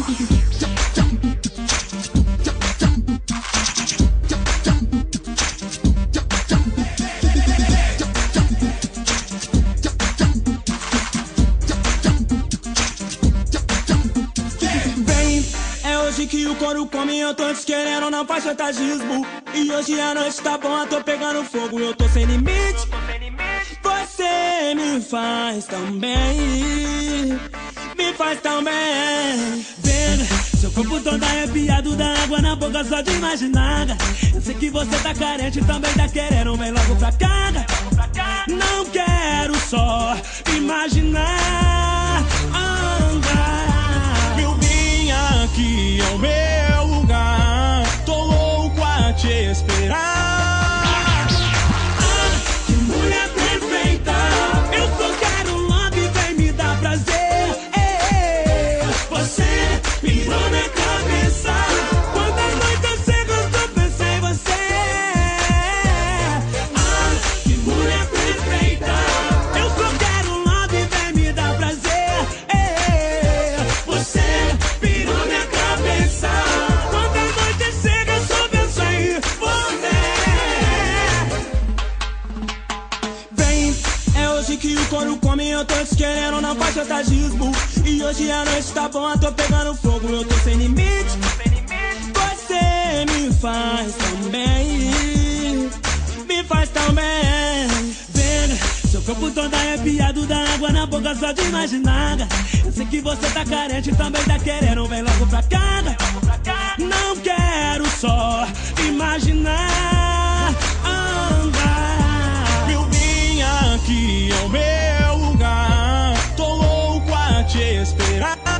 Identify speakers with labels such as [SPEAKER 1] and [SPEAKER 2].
[SPEAKER 1] Hoje que o couro come, eu tô te querendo, não faz chantagismo. E hoje a noite tá boa, tô pegando fogo, eu tô sem limite. Você me faz tão bem, me faz tão bem. Vendo seu corpo todo arrepiado, da água na boca só de imaginar. Eu sei que você tá carente, também tá querendo, vem logo pra cá. Não quero só imaginar. Aqui é o meu lugar, tô louco a te esperar. Que mulher perfeita, eu só quero love, vem me dar prazer. Você pirou na cabeça, quando a noite chega eu só penso em você. Que mulher perfeita, eu só quero love, vem me dar prazer. Você pirou minha cabeça, quando a noite chega eu só penso em você. Vem, é hoje que o couro come, eu tô te querendo, não faz chantagismo. E hoje a noite tá boa, tô pegando fogo, eu tô sem limite. Você me faz tão bem, me faz tão bem. Vendo seu corpo todo arrepiado, da água na boca só de imaginar. Eu sei que você tá carente, também tá querendo, vem logo pra cá. Não quero só imaginar. Eu vim aqui, é o meu lugar, tô louco a te esperar.